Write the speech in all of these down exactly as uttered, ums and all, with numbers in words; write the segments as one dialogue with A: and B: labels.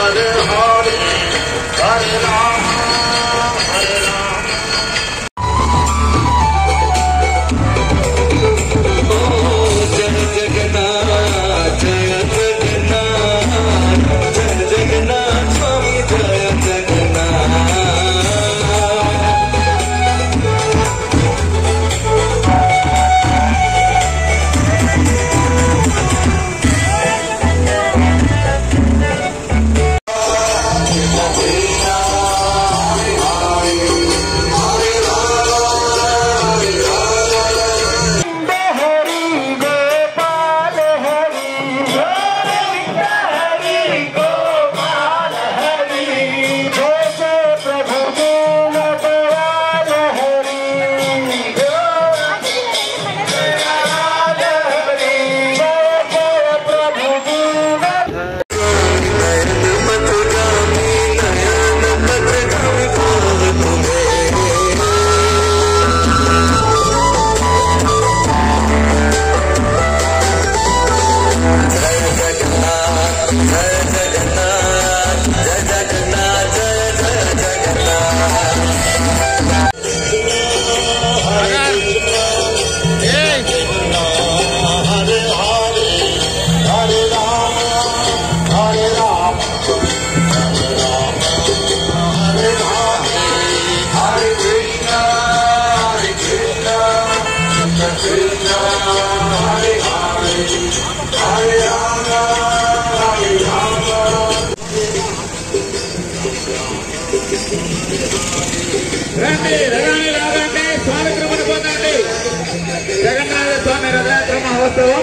A: జగన్నాథ స్వామి రథయాత్ర మహోత్సవం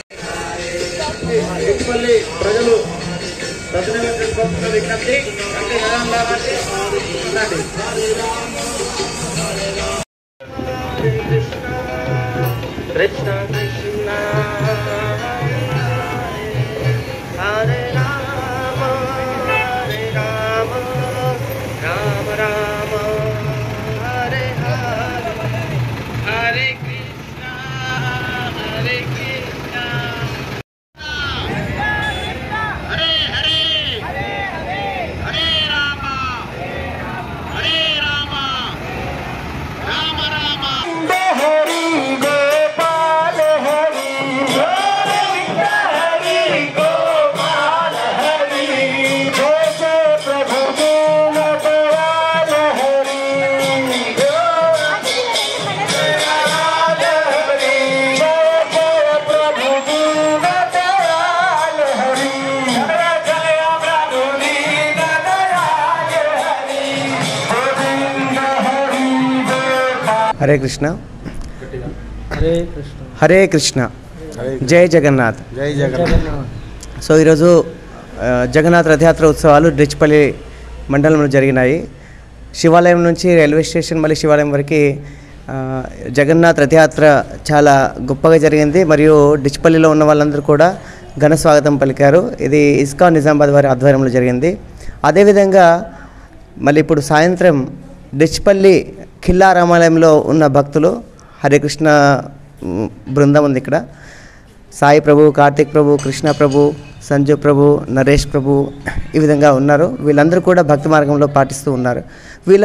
A: ఎట్టుపల్లి ప్రజలు విజ్ఞప్తి అంటే ఉండండి. కృష్ణ కృష్ణ హరే రామ హరే రామ రామ రామ హరే హరే హరే కృష్ణ హరే కృష్ణ హరే హరే హరే రామ హరే రామ రామ రామ హరి గోపాల హరి హరి గోపాల హరి జయ ప్రభు దీన దయాల హరి
B: హరే కృష్ణ హరే కృష్ణ హరే కృష్ణ జై జగన్నాథ్
C: జై జగన్నాథ్.
B: సో ఈరోజు జగన్నాథ్ రథయాత్ర ఉత్సవాలు డిచ్పల్లి మండలంలో జరిగినాయి. శివాలయం నుంచి రైల్వే స్టేషన్ మళ్ళీ శివాలయం వరకు జగన్నాథ్ రథయాత్ర చాలా గొప్పగా జరిగింది. మరియు డిచ్పల్లిలో ఉన్న వాళ్ళందరూ కూడా ఘన స్వాగతం పలికారు. ఇది ఇస్కాన్ నిజామాబాద్ వారి ఆధ్వర్యంలో జరిగింది. అదేవిధంగా మళ్ళీ ఇప్పుడు సాయంత్రం డిచ్పల్లి ఖిల్లా రామాలయంలో ఉన్న భక్తులు హరే కృష్ణ బృందం ఉంది. ఇక్కడ సాయి ప్రభు, కార్తిక్ ప్రభు, కృష్ణ ప్రభు, సంజు ప్రభు, నరేష్ ప్రభు ఈ విధంగా ఉన్నారు. వీళ్ళందరూ కూడా భక్తి మార్గంలో పాటిస్తూ ఉన్నారు. వీళ్ళ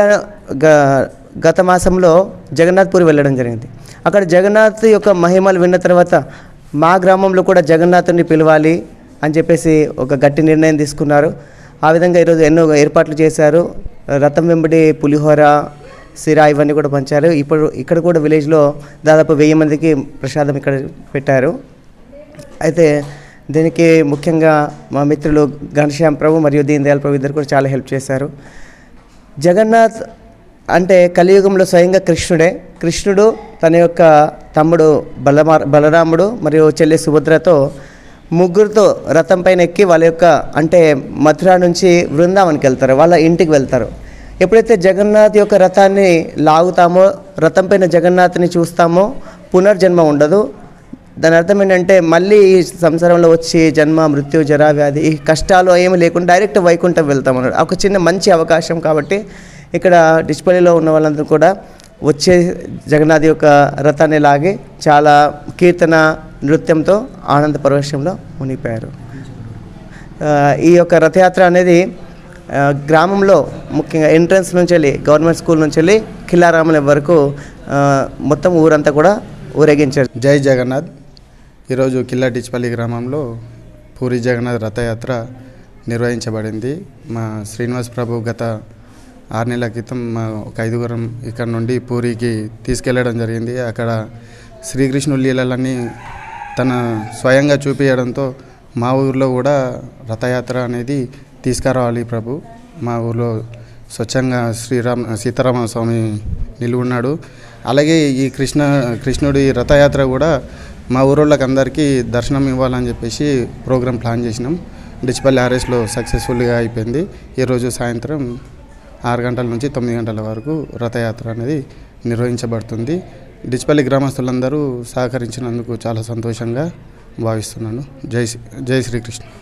B: గత మాసంలో జగన్నాథ్పూరి వెళ్ళడం జరిగింది. అక్కడ జగన్నాథ్ యొక్క మహిమలు విన్న తర్వాత మా గ్రామంలో కూడా జగన్నాథుని పిలవాలి అని చెప్పేసి ఒక గట్టి నిర్ణయం తీసుకున్నారు. ఆ విధంగా ఈరోజు ఎన్నో ఏర్పాట్లు చేశారు. రథం వెంబడి పులిహోర, సిరా ఇవన్నీ కూడా పంచారు. ఇప్పుడు ఇక్కడ కూడా విలేజ్లో దాదాపు వెయ్యి మందికి ప్రసాదం ఇక్కడ పెట్టారు. అయితే దీనికి ముఖ్యంగా మా మిత్రులు ఘనశ్యామ్ ప్రభు మరియు దీన్ దయాల్ ప్రభు ఇద్దరు కూడా చాలా హెల్ప్ చేశారు. జగన్నాథ్ అంటే కలియుగంలో స్వయంగా కృష్ణుడే. కృష్ణుడు తన యొక్క తమ్ముడు బలమా బలరాముడు మరియు చెల్లి సుభద్రతో ముగ్గురితో రథం పైన ఎక్కి వాళ్ళ యొక్క అంటే మథుర నుంచి బృందావనికి వెళ్తారు, వాళ్ళ ఇంటికి వెళ్తారు. ఎప్పుడైతే జగన్నాథ్ యొక్క రథాన్ని లాగుతామో, రథం పైన జగన్నాథ్ని చూస్తామో పునర్జన్మ ఉండదు. దాని అర్థం ఏంటంటే మళ్ళీ ఈ సంసారంలో వచ్చి జన్మ, మృత్యు, జరా, వ్యాధి ఈ కష్టాలు ఏమి లేకుండా డైరెక్ట్ వైకుంఠం వెళ్తామన్నాడు. ఒక చిన్న మంచి అవకాశం కాబట్టి ఇక్కడ డిచ్పల్లిలో ఉన్న వాళ్ళందరూ కూడా వచ్చే జగన్నాథ్ యొక్క రథాన్ని లాగి చాలా కీర్తన, నృత్యంతో ఆనంద పరవశంలో మునిగిపోయారు. ఈ యొక్క రథయాత్ర అనేది గ్రామంలో ముఖ్యంగా ఎంట్రన్స్ నుంచి వెళ్ళి గవర్నమెంట్ స్కూల్ నుంచి వెళ్ళి కిల్లారాముల వరకు మొత్తం ఊరంతా కూడా ఊరేగించారు.
C: జై జగన్నాథ్. ఈరోజు కిల్లా డిచ్పల్లి గ్రామంలో పూరి జగన్నాథ్ రథయాత్ర నిర్వహించబడింది. మా శ్రీనివాస్ ప్రభు గత ఆరు నెలల క్రితం మా ఒక ఐదుగురం ఇక్కడ నుండి పూరికి తీసుకెళ్లడం జరిగింది. అక్కడ శ్రీకృష్ణుడి లీలలన్నీ తన స్వయంగా చూపించడంతో మా ఊరిలో కూడా రథయాత్ర అనేది తీసుకురావాలి ప్రభు. మా ఊరిలో స్వచ్ఛంగా శ్రీరామ్ సీతారామ స్వామి నిలువున్నాడు. అలాగే ఈ కృష్ణ కృష్ణుడి రథయాత్ర కూడా మా ఊరోళ్ళకి అందరికీ దర్శనం ఇవ్వాలని చెప్పేసి ప్రోగ్రాం ప్లాన్ చేసినాం. డిచ్పల్లి ఆర్ఎస్లో సక్సెస్ఫుల్గా అయిపోయింది. ఈరోజు సాయంత్రం ఆరు గంటల నుంచి తొమ్మిది గంటల వరకు రథయాత్ర అనేది నిర్వహించబడుతుంది. డిచ్పల్లి గ్రామస్తులందరూ సహకరించినందుకు చాలా సంతోషంగా భావిస్తున్నాను. జై జై శ్రీకృష్ణ.